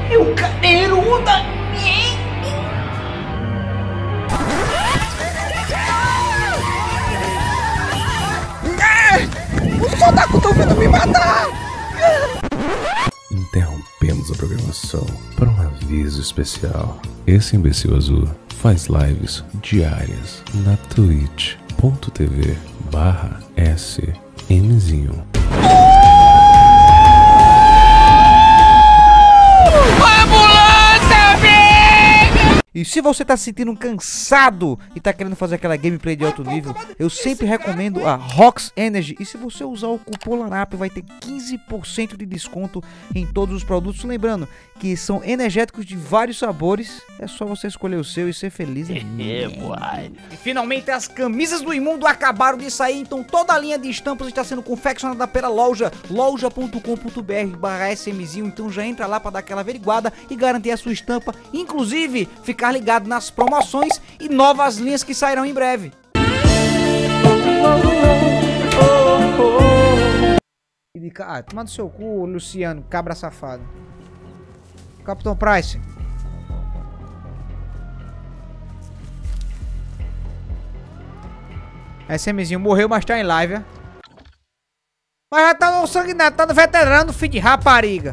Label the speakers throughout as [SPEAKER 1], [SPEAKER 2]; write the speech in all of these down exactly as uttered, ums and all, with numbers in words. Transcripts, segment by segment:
[SPEAKER 1] Eu quero da os soldados estão vindo me matar!
[SPEAKER 2] Interrompemos a programação para um aviso especial. Esse imbecil azul faz lives diárias na twitch ponto tv barra smzinho.
[SPEAKER 1] E se você tá se sentindo cansado e tá querendo fazer aquela gameplay de alto nível, eu sempre recomendo a Rox Energy. E se você usar o cupom LARAP, vai ter quinze por cento de desconto em todos os produtos. Lembrando que são energéticos de vários sabores. É só você escolher o seu e ser feliz. É, e finalmente as camisas do Imundo acabaram de sair. Então toda a linha de estampas está sendo confeccionada pela loja loja ponto com ponto br barra smzinho. Então já entra lá para dar aquela averiguada e garantir a sua estampa. Inclusive, ficar ligado nas promoções e novas linhas que sairão em breve. Ah, toma no seu cu, Luciano, cabra safado. Capitão Price. SMzinho morreu, mas tá em live, ó. Mas já tá no sanguinário, tá no veterano, filho de rapariga.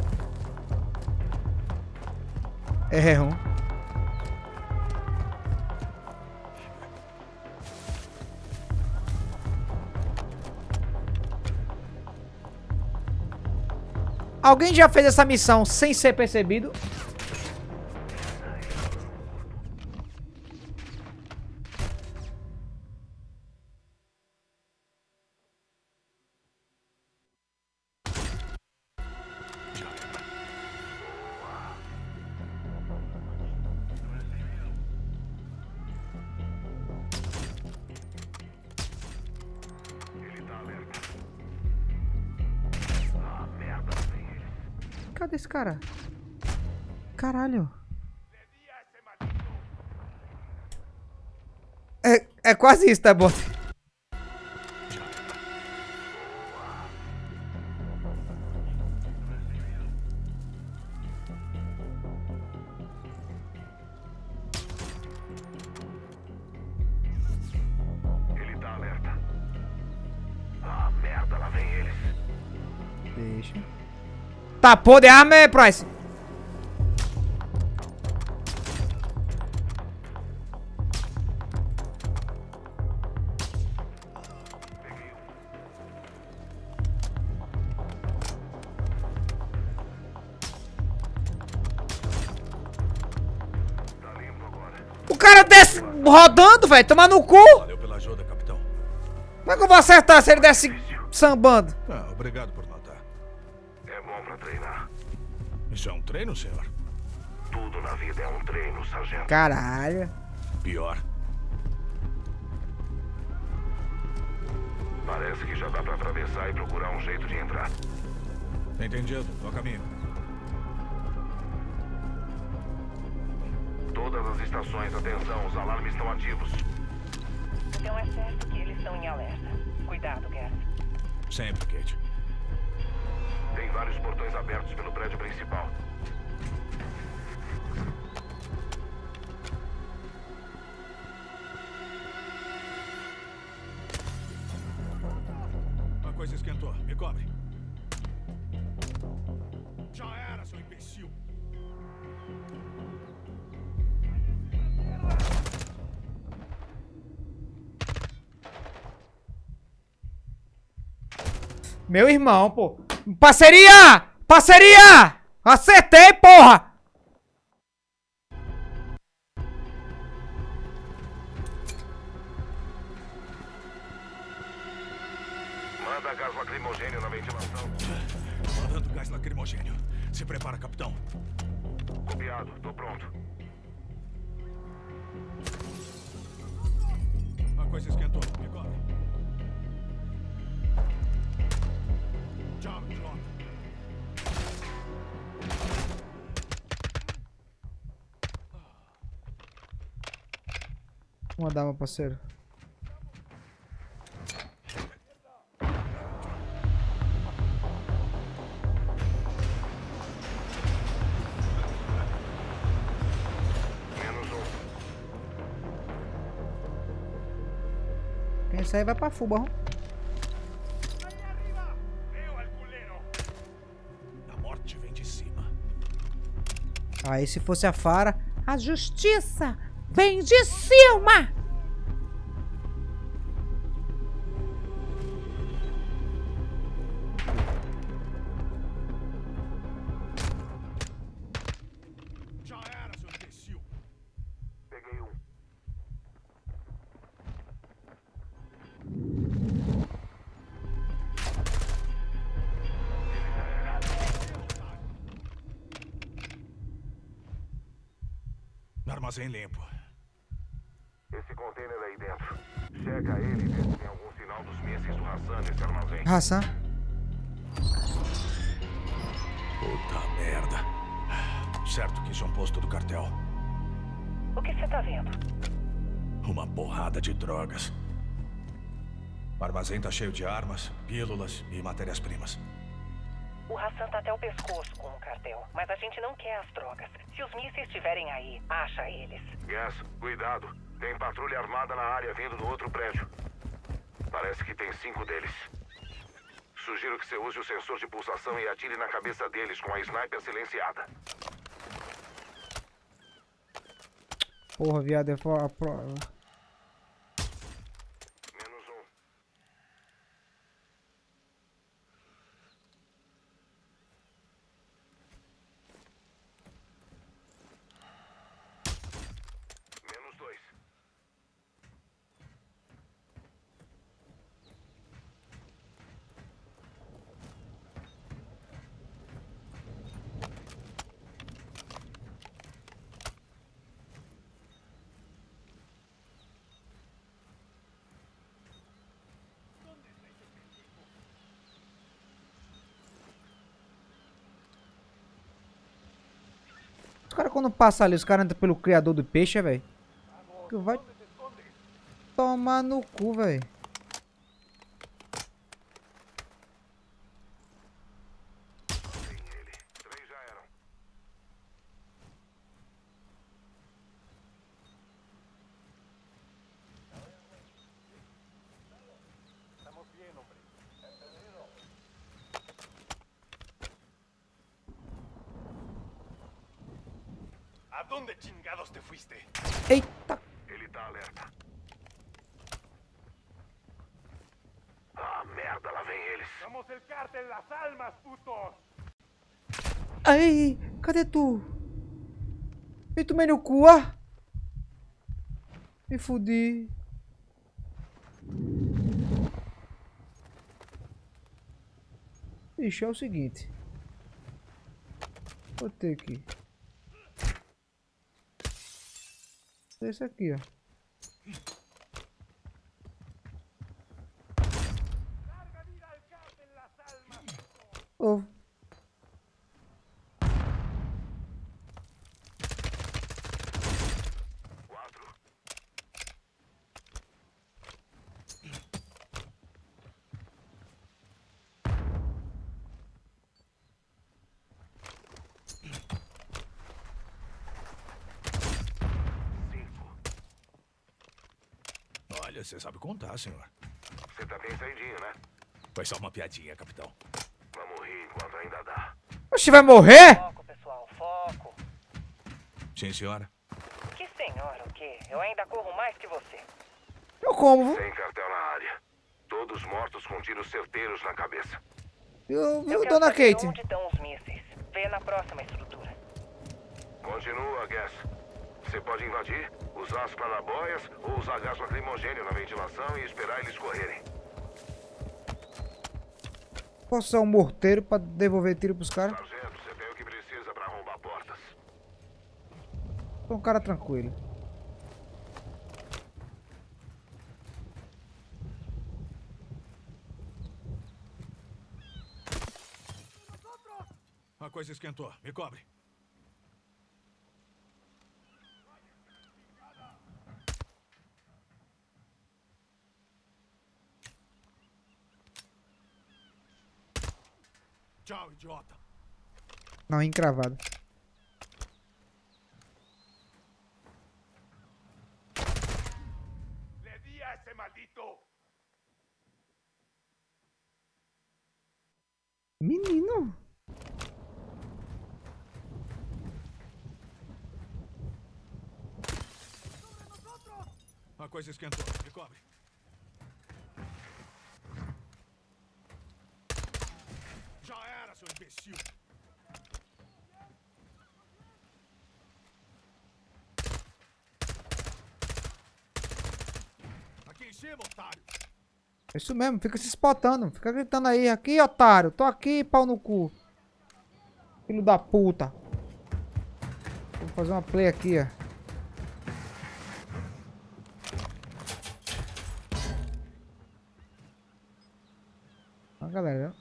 [SPEAKER 1] É, um. Alguém já fez essa missão sem ser percebido? Cadê esse cara? Caralho. É, é quase isso, tá bom?
[SPEAKER 3] Ele tá alerta. Ah, merda, lá vem eles.
[SPEAKER 1] Deixa. Tá, pô, de arma, é, Price. O cara desce rodando, velho, tomar no cu.
[SPEAKER 3] Valeu pela ajuda, capitão.
[SPEAKER 1] Como é que eu vou acertar se ele desce sambando?
[SPEAKER 3] Ah, obrigado por notar. É bom pra treinar. Isso é um treino, senhor? Tudo na vida é um treino, sargento.
[SPEAKER 1] Caralho.
[SPEAKER 3] Pior. Parece que já dá pra atravessar e procurar um jeito de entrar. Entendido. Tô a caminho. Todas as estações, atenção, os alarmes estão ativos.
[SPEAKER 4] Então é certo que eles estão em alerta. Cuidado, Gas.
[SPEAKER 3] Sempre, Kate. Tem vários portões abertos pelo prédio principal. A coisa esquentou. Me cobre. Já era, seu imbecil.
[SPEAKER 1] Meu irmão, pô. Parceria! Parceria! Acertei, porra!
[SPEAKER 3] Manda gás lacrimogênio na ventilação. Mandando gás lacrimogênio. Se prepara, capitão. Copiado. Tô pronto. A coisa esquentou. Me cobre. Tchau, John.
[SPEAKER 1] Vou mandar, meu parceiro. Isso aí vai pra fuba, ó.
[SPEAKER 3] A morte vem de cima.
[SPEAKER 1] Aí se fosse a Farah, a justiça vem de cima!
[SPEAKER 3] Já era, seu imbecil. Peguei um. Armazém limpo. Esse container aí dentro. Checa ele e vê se tem algum sinal dos mísseis do Hassan nesse armazém.
[SPEAKER 1] Hassan?
[SPEAKER 3] Puta merda. Certo que isso é um posto do cartel.
[SPEAKER 4] O que você tá vendo?
[SPEAKER 3] Uma porrada de drogas. O armazém tá cheio de armas, pílulas e matérias-primas.
[SPEAKER 4] O Hassan tá até o pescoço com o cartel, mas a gente não quer as drogas. Se os mísseis estiverem aí, acha eles.
[SPEAKER 3] Yes, cuidado. Tem patrulha armada na área vindo do outro prédio. Parece que tem cinco deles. Sugiro que você use o sensor de pulsação e atire na cabeça deles com a sniper silenciada.
[SPEAKER 1] Porra, viado, é a prova.
[SPEAKER 3] Menos um. Menos dois.
[SPEAKER 1] Os caras quando passam ali, os caras entram pelo criador do peixe, velho. Que vai tomar no cu, velho.
[SPEAKER 3] Tem ele. Três já eram.
[SPEAKER 5] ¿A dónde chingados te fuiste?
[SPEAKER 1] Eita.
[SPEAKER 3] Ele tá alerta. Ah, merda, lá vem eles.
[SPEAKER 5] ¡Somos el cártel Las Almas, putos!
[SPEAKER 1] Aí, cadê tu? Me tomei no cu, ah? Me fudi. Ixi, é o seguinte. Vou ter aqui. Esse aqui, ó. Oh.
[SPEAKER 3] Quatro. Olha, você sabe contar, senhor. Você tá bem saidinho, né? Foi só uma piadinha, capitão. Vamos rir enquanto ainda dá.
[SPEAKER 1] Oxe, vai morrer?
[SPEAKER 4] Foco, pessoal, foco.
[SPEAKER 3] Sim, senhora.
[SPEAKER 4] Que senhora, o quê? Eu ainda corro mais que você.
[SPEAKER 1] Eu como?
[SPEAKER 3] Sem cartel na área. Todos mortos com tiros certeiros na cabeça.
[SPEAKER 1] Eu,
[SPEAKER 4] Eu
[SPEAKER 1] eu
[SPEAKER 4] quero
[SPEAKER 1] dona
[SPEAKER 4] saber
[SPEAKER 1] Kate.
[SPEAKER 4] onde estão os mísseis. Vê na próxima estrutura.
[SPEAKER 3] Continua, Guess. Você pode invadir, usar as clarabóias ou usar gás lacrimogênio na ventilação e esperar eles correrem.
[SPEAKER 1] Posso usar um morteiro pra devolver tiro pros caras?
[SPEAKER 3] Sargento, você tem o que precisa pra arrombar portas.
[SPEAKER 1] Sou um cara tranquilo.
[SPEAKER 3] A coisa esquentou. Me cobre. Tchau, idiota.
[SPEAKER 1] Não, encravado.
[SPEAKER 5] ¡Le di a ese maldito! coisa esquentou. Me cobre. Já era, seu imbecil. Aqui em cima, otário.
[SPEAKER 1] É isso mesmo, fica se espotando. Fica gritando aí. Aqui, otário. Tô aqui, pau no cu. Filho da puta. Vou fazer uma play aqui, ó. Ó, galera.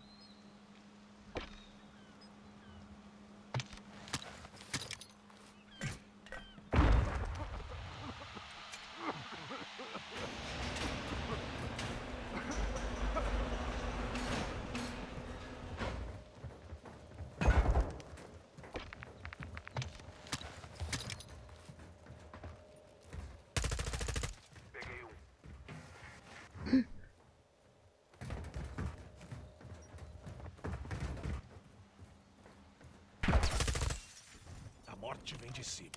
[SPEAKER 5] A morte vem de cima.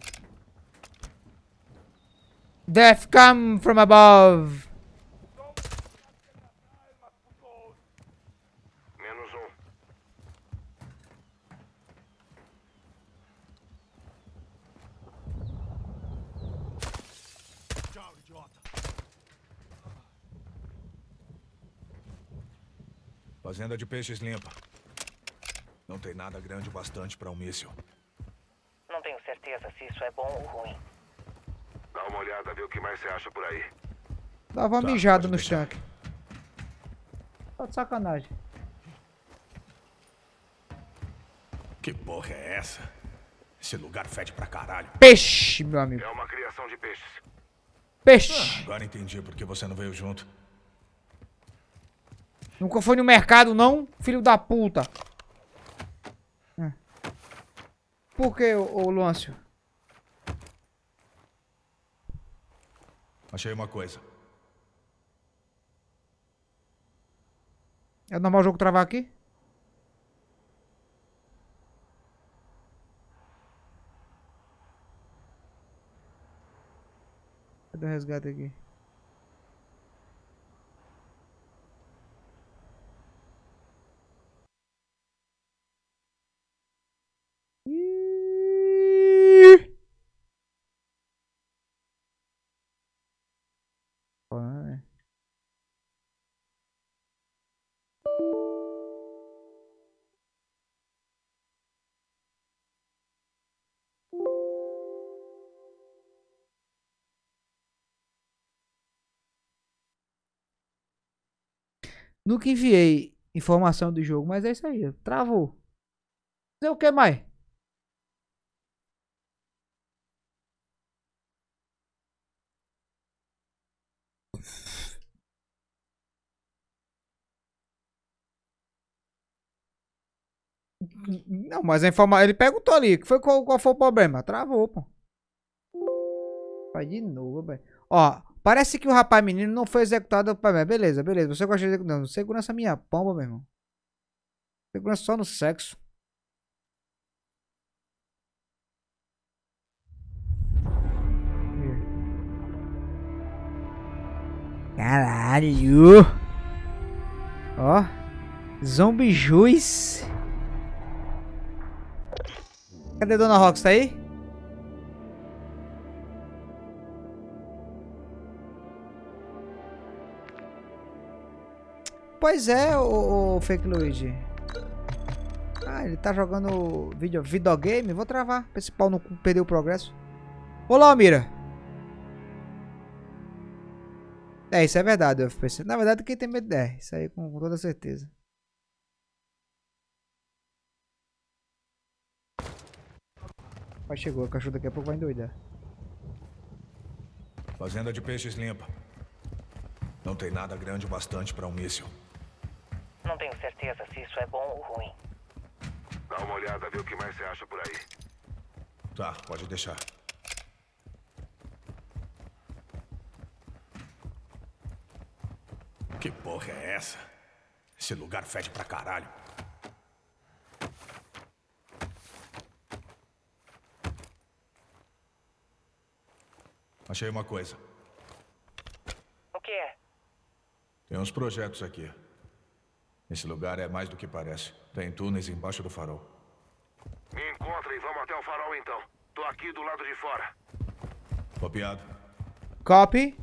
[SPEAKER 1] Death come from above.
[SPEAKER 3] Menos um.
[SPEAKER 5] Tchau, idiota. Fazenda de peixes limpa. Não tem nada grande o bastante para um míssil.
[SPEAKER 4] Não tenho certeza se isso é bom ou ruim.
[SPEAKER 3] Dá uma olhada, vê o que mais você acha por aí.
[SPEAKER 1] Dava uma
[SPEAKER 5] Tá,
[SPEAKER 1] mijada
[SPEAKER 5] pode
[SPEAKER 1] no
[SPEAKER 5] deixar.
[SPEAKER 1] tanque. Tá de sacanagem.
[SPEAKER 5] Que porra é essa? Esse lugar fede pra caralho.
[SPEAKER 1] Peixe, meu amigo.
[SPEAKER 3] É uma criação de peixes.
[SPEAKER 1] Peixe.
[SPEAKER 5] Agora entendi por que você não veio junto.
[SPEAKER 1] Nunca foi no mercado, não? Filho da puta. Hum. Por que, ô, ô Lúcio?
[SPEAKER 5] Achei uma coisa.
[SPEAKER 1] É normal o jogo travar aqui? Cadê o resgate aqui? Ih! Ai. Nunca enviei informação do jogo, mas é isso aí. Travou. Fazer o que mais? Não, mas a informação. Ele perguntou ali. Que foi, qual, qual foi o problema? Travou, pô. Vai de novo, velho. Ó, parece que o rapaz menino não foi executado. Beleza, beleza. Você gosta de executar. Segurança minha pomba, meu irmão. Segurança só no sexo. Caralho. Ó. Zombie Juice. Cadê Dona Rox? Tá aí? Pois é, o, o Fake Luigi. Ah, ele tá jogando video, videogame. Vou travar pra esse pau não perder o progresso. Olá, Almira. É, isso é verdade, F P C. Na verdade, quem tem medo é. Isso aí com, com toda certeza. Vai, chegou. A cachorro daqui a pouco vai endoidar.
[SPEAKER 5] Fazenda de peixes limpa. Não tem nada grande o bastante para um míssil.
[SPEAKER 4] Não tenho certeza se isso é bom ou ruim.
[SPEAKER 3] Dá uma olhada, vê o que mais você acha por aí.
[SPEAKER 5] Tá, pode deixar. Que porra é essa? Esse lugar fede pra caralho. Achei uma coisa. Tem uns projetos aqui. Esse lugar é mais do que parece. Tem túneis embaixo do farol.
[SPEAKER 3] Me encontra e vamos até o farol então. Tô aqui do lado de fora.
[SPEAKER 5] Copiado.
[SPEAKER 1] Copy.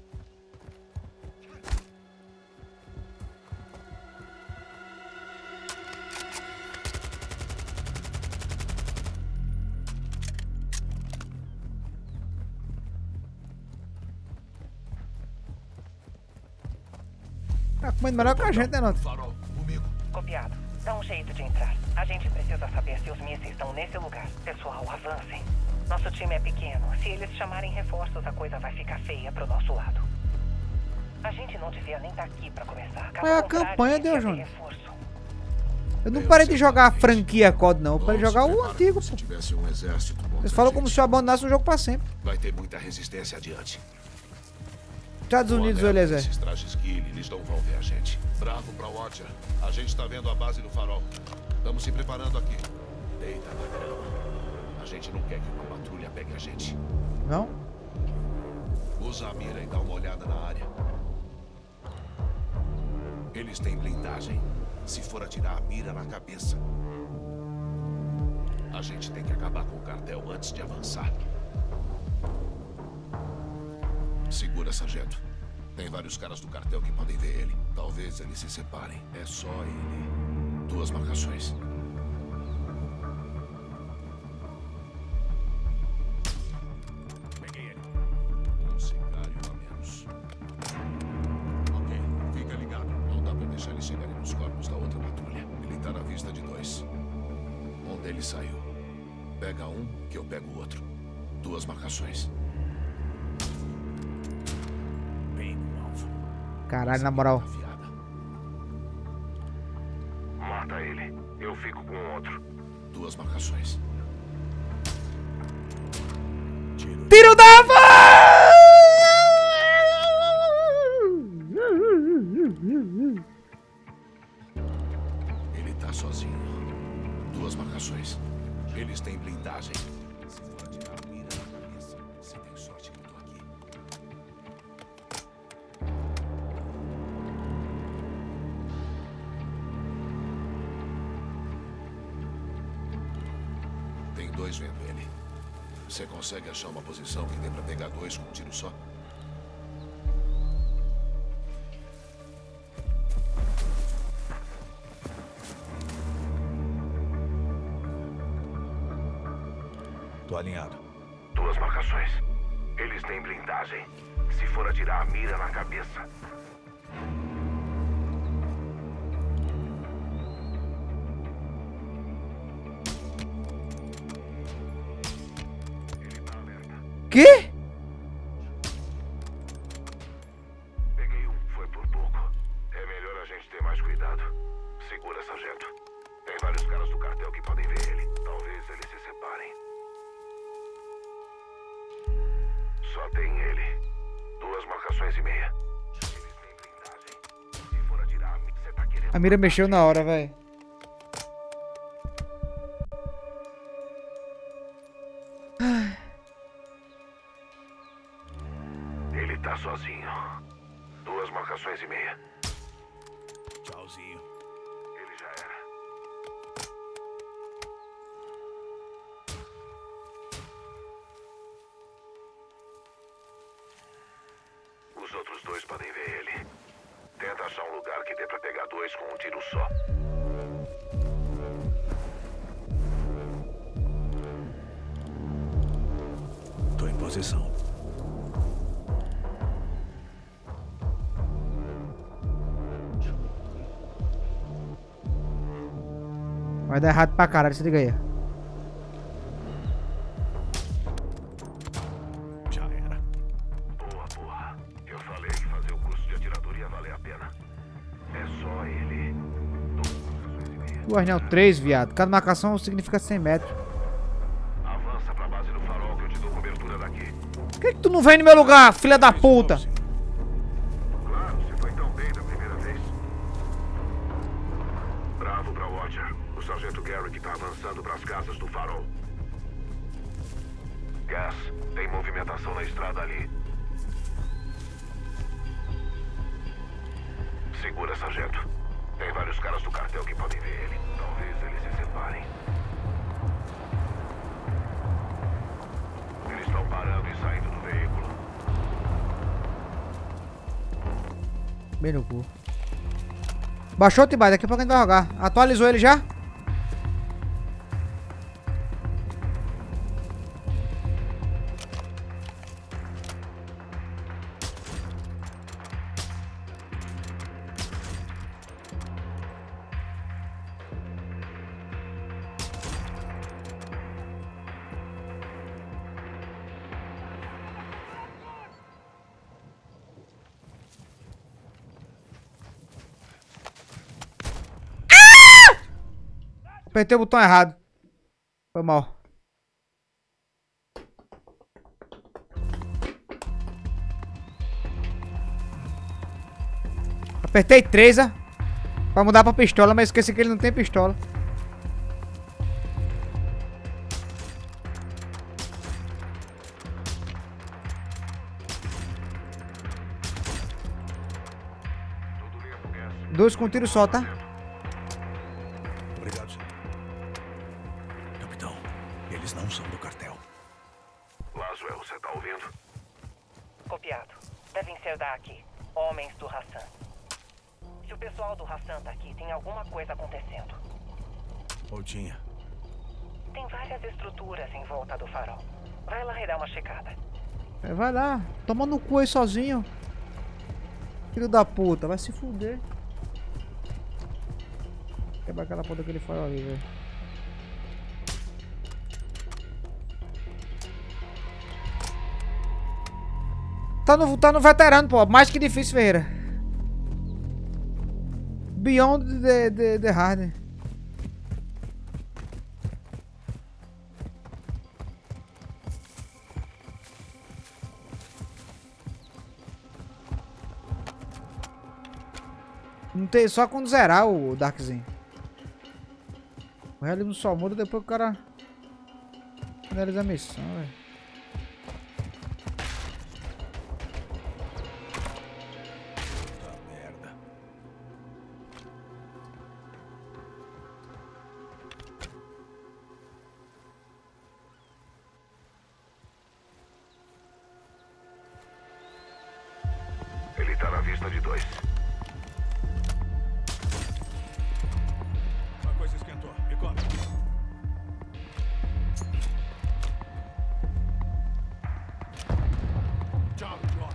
[SPEAKER 1] Tá comendo melhor que a gente, né, Nota?
[SPEAKER 5] Farol, comigo.
[SPEAKER 4] Copiado. Dá um jeito de entrar. A gente precisa saber se os mísseis estão nesse lugar. Pessoal, avancem. Nosso time é pequeno. Se eles chamarem reforços, a coisa vai ficar feia pro nosso lado. A gente não devia nem estar aqui pra começar. Caso
[SPEAKER 1] É a
[SPEAKER 4] contrário,
[SPEAKER 1] campanha,
[SPEAKER 4] devia
[SPEAKER 1] Deus,
[SPEAKER 4] ter
[SPEAKER 1] Júnior.
[SPEAKER 4] reforço.
[SPEAKER 1] Eu não parei de jogar a franquia C O D, não. Eu parei de jogar o antigo, pô.
[SPEAKER 3] Se tivesse um exército,
[SPEAKER 1] Eles falam como se eu abandonasse o jogo pra sempre.
[SPEAKER 3] vai ter muita resistência adiante.
[SPEAKER 1] Estados Unidos,
[SPEAKER 3] Boa merda,
[SPEAKER 1] Eliezer.
[SPEAKER 3] esses trajes Guile, eles não vão ver a gente. Bravo pra Watcher. A gente tá vendo a base do farol. Estamos se preparando aqui. Deita na grama. A gente não quer que uma patrulha pegue a gente.
[SPEAKER 1] Não?
[SPEAKER 3] Usa a mira e dá uma olhada na área. Eles têm blindagem. Se for atirar a mira na cabeça. A gente tem que acabar com o cartel antes de avançar. Segura, sargento. Tem vários caras do cartel que podem ver ele. Talvez eles se separem. É só ele. Duas marcações. Peguei ele. Um sicário a menos. Ok, fica ligado. Não dá pra deixar eles chegarem nos corpos da outra patrulha. Ele tá na vista de dois. Um deles saiu. Pega um, que eu pego o outro. Duas marcações.
[SPEAKER 1] Caralho, na moral.
[SPEAKER 3] Mata ele. Eu fico com o outro. Duas marcações. Tiro.
[SPEAKER 1] Tiro da
[SPEAKER 3] Ele tá sozinho. Duas marcações. Eles têm blindagem. Se for atirar a mira na cabeça, você tem sorte que eu tô aqui. Tem dois vendo ele. Você consegue achar uma posição que dê pra pegar dois com um tiro só?
[SPEAKER 5] Tô alinhado.
[SPEAKER 3] Duas marcações. Eles têm blindagem. Se for atirar a mira na cabeça. Ele tá alerta.
[SPEAKER 1] Quê?
[SPEAKER 3] Peguei um, foi por pouco. É melhor a gente ter mais cuidado. Segura, sargento. Tem vários caras do cartel que podem ver ele. Talvez eles se separem. Só tem ele. Duas marcações e meia. Eles têm blindagem. Se for atirar, você tá querendo...
[SPEAKER 1] A mira mexeu na hora, velho.
[SPEAKER 3] Ele tá sozinho. Duas marcações e meia.
[SPEAKER 5] Tchauzinho.
[SPEAKER 3] Ele já era. Os outros dois podem ver ele. Tenta achar um lugar que dê pra pegar dois com um tiro só.
[SPEAKER 5] Tô em posição.
[SPEAKER 1] Vai dar errado pra caralho, se liga aí.
[SPEAKER 5] Já era.
[SPEAKER 3] Boa, boa. Eu falei que fazer o curso de atirador ia valer a pena. É só ele. Duas marcações e meia.
[SPEAKER 1] Duas não, três, viado. Cada marcação significa cem metros.
[SPEAKER 3] Avança pra base do farol que eu te dou cobertura daqui.
[SPEAKER 1] Por que, que tu não vem no meu lugar, filha da puta?
[SPEAKER 3] Claro, você foi tão bem da primeira vez. Bravo pra Watcher. O sargento Garrick tá avançando pras casas do farol. Gas, tem movimentação na estrada ali. Segura, sargento. Tem vários caras do cartel que podem ver ele. Talvez eles se separem. Eles estão parando e saindo do veículo.
[SPEAKER 1] Bem no cu. Baixou o Tibai, daqui a pouco a gente vai jogar. Atualizou ele já? Apertei o botão errado. Foi mal. Apertei três, ó. Pra mudar pra pistola, mas esqueci que ele não tem pistola. Dois com tiro só, tá?
[SPEAKER 5] Eles não são do cartel.
[SPEAKER 3] Laswell, você tá ouvindo?
[SPEAKER 4] Copiado. Devem ser daqui. Homens do Hassan. Se o pessoal do Hassan tá aqui, tem alguma coisa acontecendo.
[SPEAKER 5] Ou tinha.
[SPEAKER 4] Tem várias estruturas em volta do farol. Vai lá e dá uma checada.
[SPEAKER 1] É, vai lá. Toma no cu aí sozinho. Filho da puta. Vai se fuder. Quebra aquela porra que ele farol ali, velho. Tá no, tá no veterano, pô. Mais que difícil, Ferreira. Beyond the, the, the hard. Não tem, só quando zerar o Darkzinho. O realismo só muda depois que o cara finaliza a missão, velho.
[SPEAKER 3] Ele tá na vista de dois.
[SPEAKER 5] Uma coisa esquentou. Me conta. Tchau, John.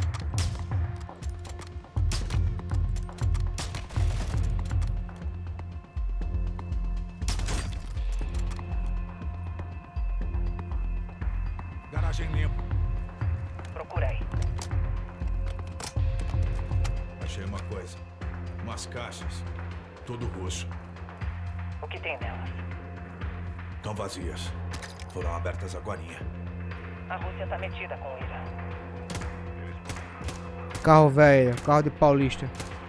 [SPEAKER 5] Garagem limpa.
[SPEAKER 4] Procurei.
[SPEAKER 5] Achei uma coisa. Umas caixas. Tudo russo.
[SPEAKER 4] O que tem nelas?
[SPEAKER 5] Estão vazias. Foram abertas agorinha.
[SPEAKER 4] A Rússia tá metida com o Irã.
[SPEAKER 1] Carro velho, carro de paulista.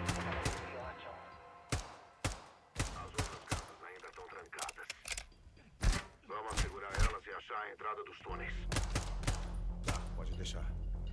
[SPEAKER 3] As outras casas ainda estão trancadas. Vamos segurar elas e achar a entrada dos túneis.
[SPEAKER 5] Tá, pode deixar.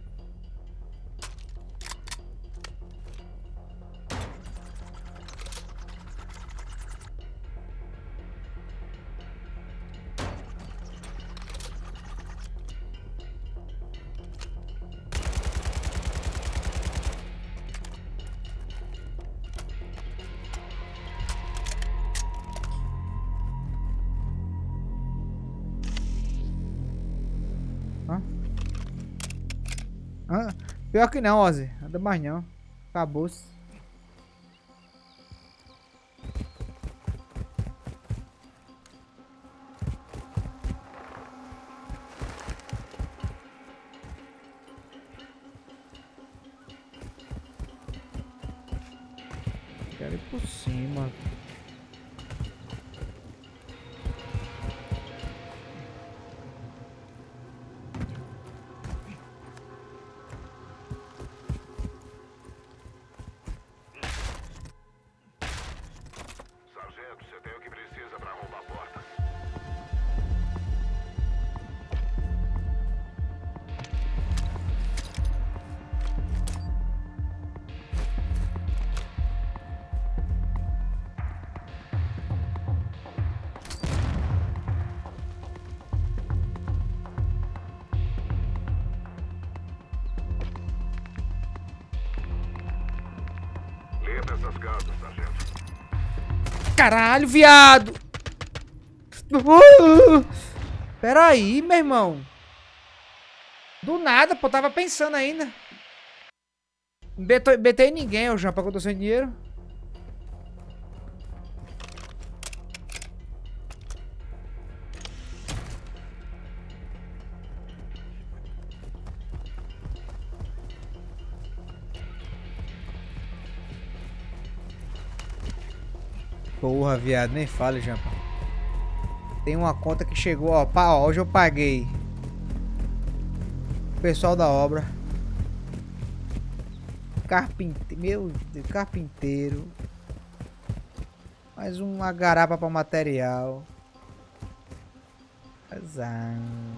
[SPEAKER 1] Ah, pior que não, Ozzy. Nada mais não. Acabou-se. Quero ir por cima.
[SPEAKER 3] Sargento, você tem o que precisa pra arrombar portas. Obrigado, sargento.
[SPEAKER 1] Caralho, viado! Uh! Pera aí, meu irmão. Do nada, pô, tava pensando ainda. Betei, betei ninguém, ô Jampa, que eu tô sem dinheiro. Porra, viado, nem fale, Jampa. Tem uma conta que chegou, ó, pá, ó, hoje eu paguei o pessoal da obra. Carpinteiro, meu Deus, carpinteiro. Mais uma garapa para material. Azar.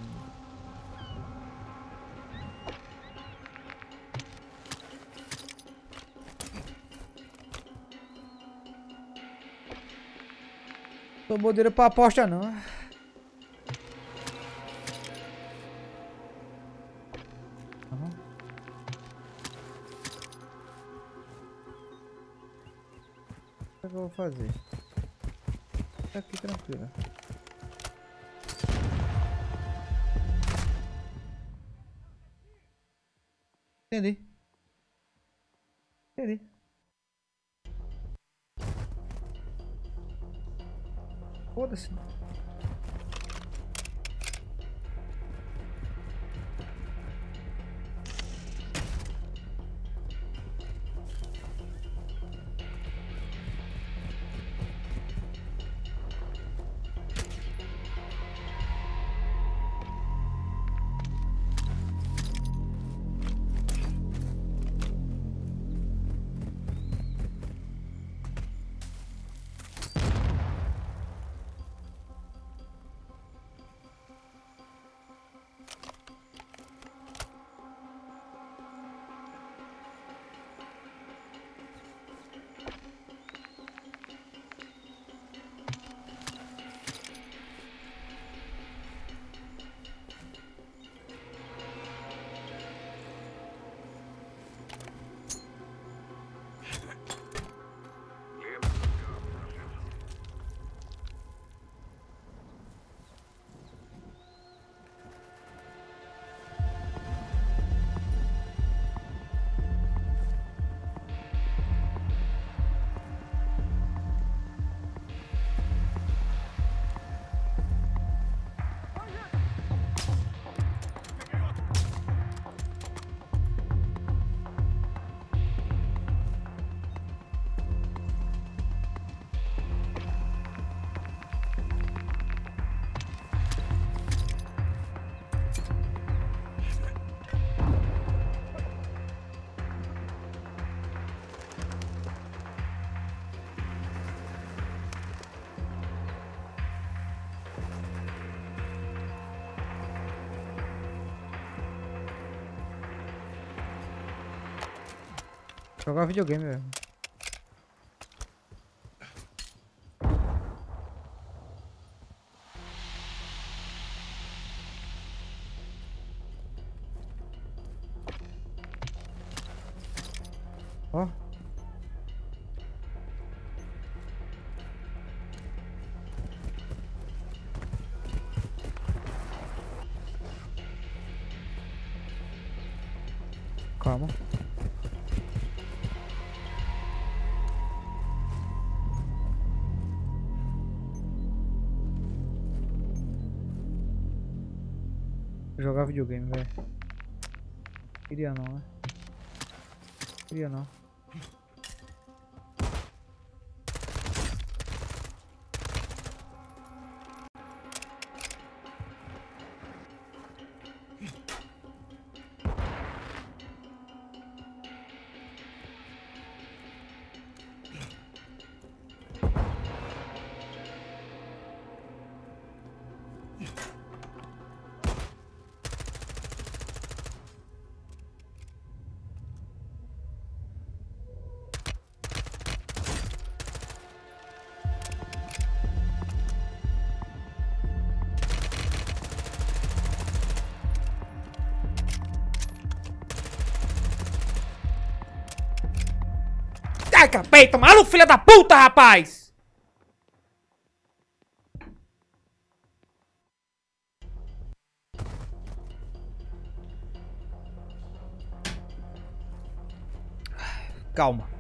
[SPEAKER 1] Tô bodeira pra aposta não. Uhum. O que eu vou fazer? Tá aqui tranquilo. Entendi. Entendi. Foda-se. Jogar videogame, velho. Ó. Calma. Jogar videogame, velho. Queria não, né? Queria não. Ai, capeta, maluco, filha da puta, rapaz! Calma.